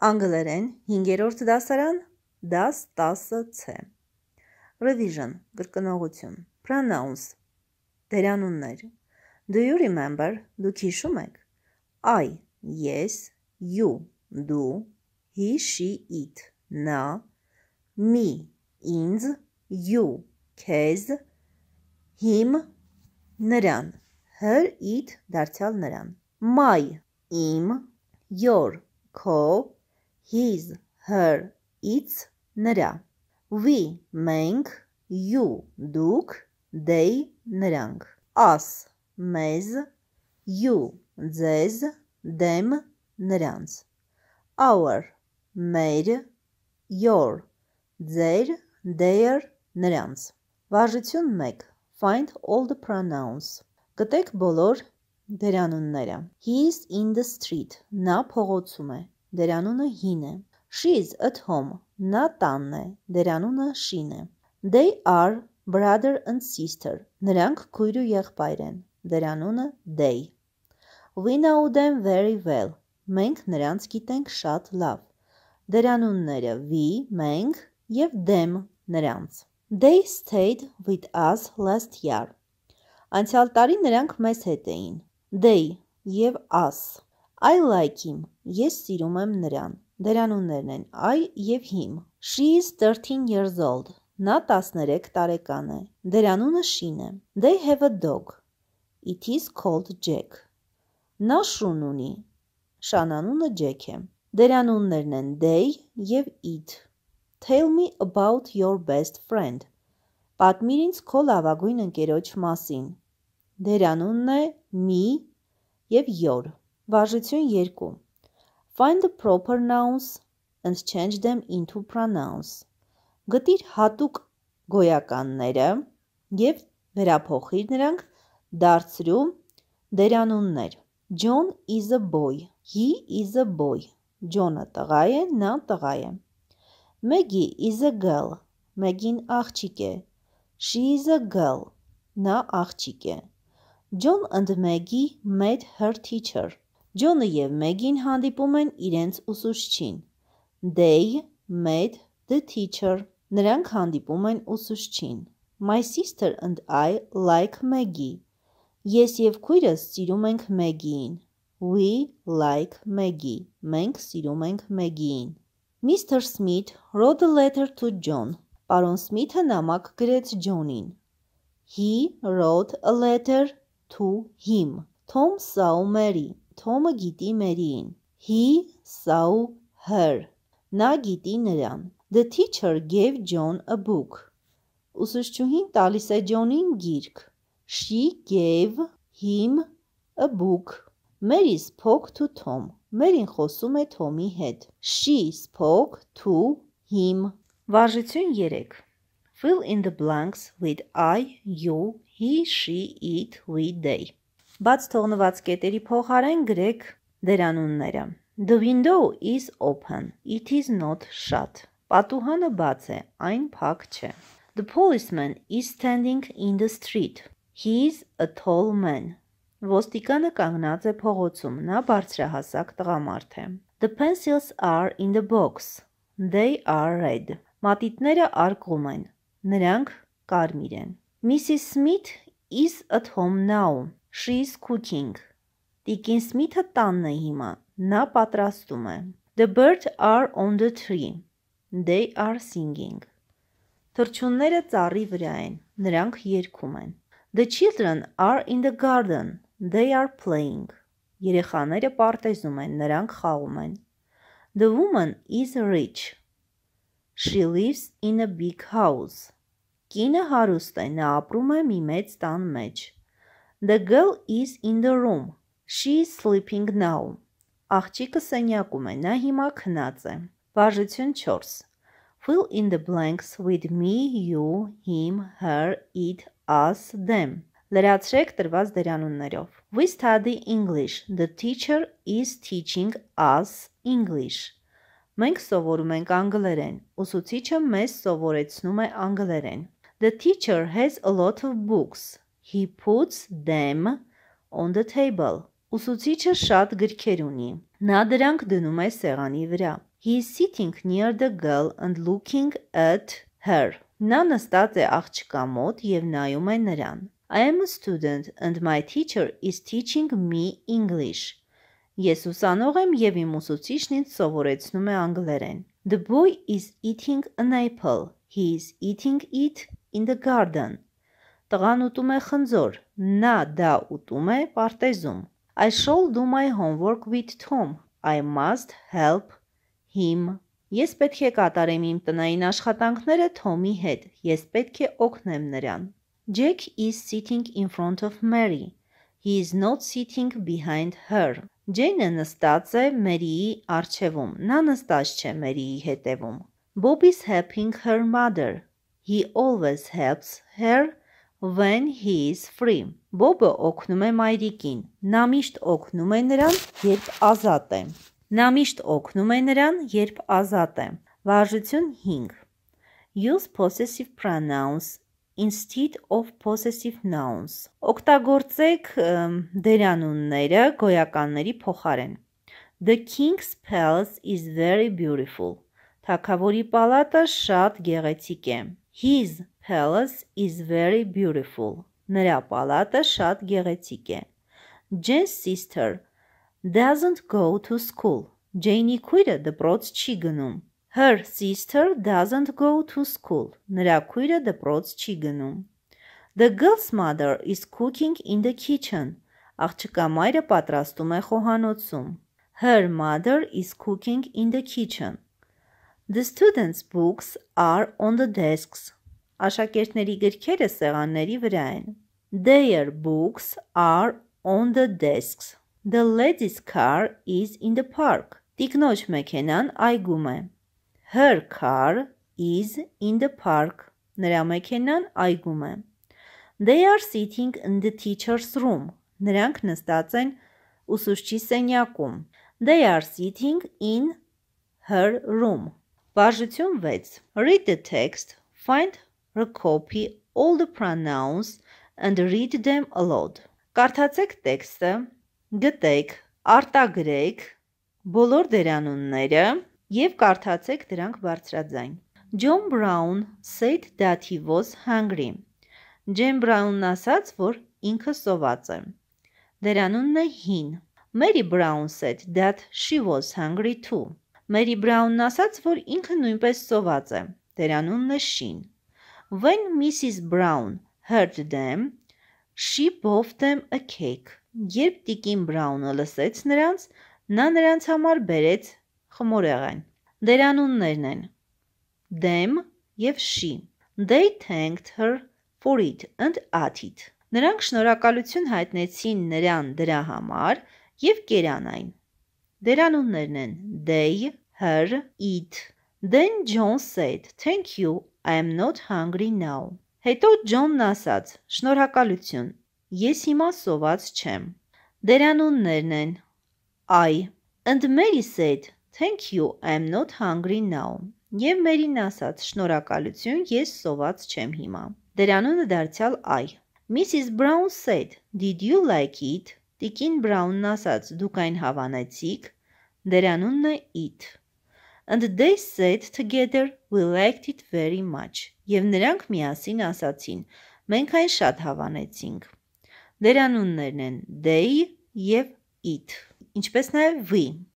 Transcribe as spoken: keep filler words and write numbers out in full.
Անգլերեն հինգերորդ դասարան դաս տասը C Revision կրկնողություն Pronouns դերանուններ Do you remember դուք հիշում եք I yes you դու he she it նա me ինձ you քեզ him նրան her it դարձյալ նրան my իմ your քո his her its նրա we մենք you դուք they նրանք us մեզ you ձեզ them նրանց our մեր your ձեր their նրանց Վարժություն մեկ Find all the pronouns Գտեք բոլոր դերանունները He is in the street Նա փողոցում է Դերանունը հին է She is at home Նա տանն է Դերանունը շին է They are brother and sister Նրանք քույր ու եղբայր են Դերանունը they We know them very well Մենք նրանց գիտենք շատ լավ Դերանունները we, մենք և them նրանց They stayed with us last year Անցյալ տարի նրանք մեզ հետ էին They և us I like him Ես սիրում եմ նրան Դերանուններն են I և him She is thirteen years old Նա տասներեք տարեկան է Դերանունը շին է They have a dog It is called Jack Նա շուն ունի Շանանունը Jack է Դերանուններն են they և it Tell me about your best friend Պատմիր ինձ քո լավագույն ընկերոջ մասին Դերանունն է me և your Վարժություն երկու Find the proper nouns and change them into pronouns Գտիր հատուկ գոյականները և վերափոխիր նրանք դարձրու դերանուններ John is a boy He is a boy John-ը տղա է, նա տղա է Maggie is a girl Maggie-ն աղջիկ է She is a girl Նա աղջիկ է John and Maggie met her teacher John-ը և Maggie-ն հանդիպում են իրենց ուսուցչին They met the teacher Նրանք հանդիպում են ուսուցչին My sister and I like Maggie Ես և քույրս սիրում ենք Maggie-ին We like Maggie Մենք սիրում ենք Maggie-ին Mister Smith wrote a letter to John Պարոն Սմիթը նամակ գրեց John-ին He wrote a letter to him Tom saw Mary Tom-ը գիտի Mary-ին He saw her Նա գիտի նրան The teacher gave John a book Ուսուցչուհին տալիս է John-ին գիրք She gave him a book Mary spoke to Tom Mary-ն խոսում է Tom-ի հետ She spoke to him Վարժություն երեք Fill in the blanks with I, you, he, she, it, we, they Բաց թողնված կետերի փոխարեն գրեք դերանունները The window is open It is not shut Պատուհանը բաց է, այն փակ չէ The policeman is standing in the street He is a tall man Ոստիկանը կանգնած է փողոցում, նա բարձրահասակ տղամարդ է The pencils are in the box They are red Մատիտները արկղում են, նրանք կարմիր են Missus Smith is at home now She is cooking Տիկին Սմիթը տանն է հիմա, նա պատրաստում է The birds are on the tree They are singing Թռչունները ծառի վրա են, նրանք երգում են The children are in the garden They are playing Երեխաները պարտեզում են, նրանք խաղում են The woman is rich She lives in a big house Կինը հարուստ է, նա ապրում է մի մեծ տան մեջ The girl is in the room She is sleeping now Աղջիկը սենյակում է, նա հիմա քնած է Վարժություն չորս Fill in the blanks with me, you, him, her, it, us, them Լրացրեք տրված դերանուններով We study English The teacher is teaching us English Մենք սովորում ենք անգլերեն Ուսուցիչը մեզ սովորեցնում է անգլերեն The teacher has a lot of books He puts them on the table Ուսուցիչը շատ գրքեր ունի Նա դրանք դնում է սեղանի վրա He is sitting near the girl and looking at her. Նա նստած է աղջկա մոտ և նայում է նրան. I am a student and my teacher is teaching me English. Ես ուսանող եմ և իմ ուսուցիչն ինձ սովորեցնում է անգլերեն. The boy is eating an apple. He is eating it in the garden. Տղան ուտում է խնձոր. Նա դա ուտում է պարտեզում. I shall do my homework with Tom. I must help him. Ես պետք է կատարեմ իմ տնային աշխատանքները Թոմի հետ. Ես պետք է օգնեմ նրան. Jack is sitting in front of Mary. He is not sitting behind her. Ջեյնը նստած է Մերիի առջևում. Նա նստած չէ Մերիի հետևում. Bob is helping her mother. He always helps her when he is free. Բոբը օգնում է մայրիկին. Նա միշտ օգնում է նրան, երբ ազատ է. Նա միշտ օգնում է նրան, երբ ազատ է. Վարժություն հինգ. Use possessive pronouns instead of possessive nouns. Օգտագործեք դերանունները գոյականների փոխարեն. The king's palace is very beautiful. Թագավորի պալատը շատ գեղեցիկ է. His palace is very beautiful. Նրա պալատը շատ գեղեցիկ է. Jane's sister doesn't go to school. Ջեյնի քույրը դպրոց չի գնում. Her sister doesn't go to school. Նրա քույրը դպրոց չի գնում. The girl's mother is cooking in the kitchen. Աղջկա մայրը պատրաստում է խոհանոցում. Her mother is cooking in the kitchen. The students' books are on the desks. Աշակերտների գրքերը սեղանների վրա են. Their books are on the desks. The lady's car is in the park. Տիկնոջ մեքենան այգում է. Her car is in the park. Նրա մեքենան այգում է. They are sitting in the teacher's room. Նրանք նստած են ուսուցչի սենյակում. They are sitting in her room. Վարժություն վեց. Read the text, find, recopy all the pronouns and read them aloud. Կարդացեք տեքստը, գտեք, արտագրեք բոլոր դերանունները և կարդացեք դրանք բարձրաձայն. John Brown said that he was hungry. Ջեն Բրաունն ասաց, որ ինքը սոված է. Դերանունն է հին. Mary Brown said that she was hungry too. Mary Brown-ն ասաց, որ ինքը նույնպես սոված է. Դերանունն է շին. When Missus Brown heard them, she bought them a cake. Երբ տիկին Բրաունը լսեց նրանց, նա նրանց համար բերեց խմորեղեն. Դերանուններն են them և she. They thanked her for it and ate it. Նրանք շնորհակալություն հայտնեցին նրան դրա համար և կերան այն. Դերանուններն են they, her, it. Then John said, thank you, I am not hungry now. Հետո Ջոնն ասաց, շնորհակալություն, ես հիմա սոված չեմ. Դերանուններն են I. And Mary said, thank you, I am not hungry now. Եվ Մերին ասաց, շնորհակալություն, ես սոված չեմ հիմա. Դերանունը դարձյալ I. Missus Brown said, did you like it? Տիկին Բրաունն ասաց, դուք այն հավանեցիք? Դերանունն է it. And they said together, we liked it very much. Եվ նրանք միասին ասացին, մենք այն շատ հավանեցինք. Դերանուններն են they և it, ինչպես նաև we.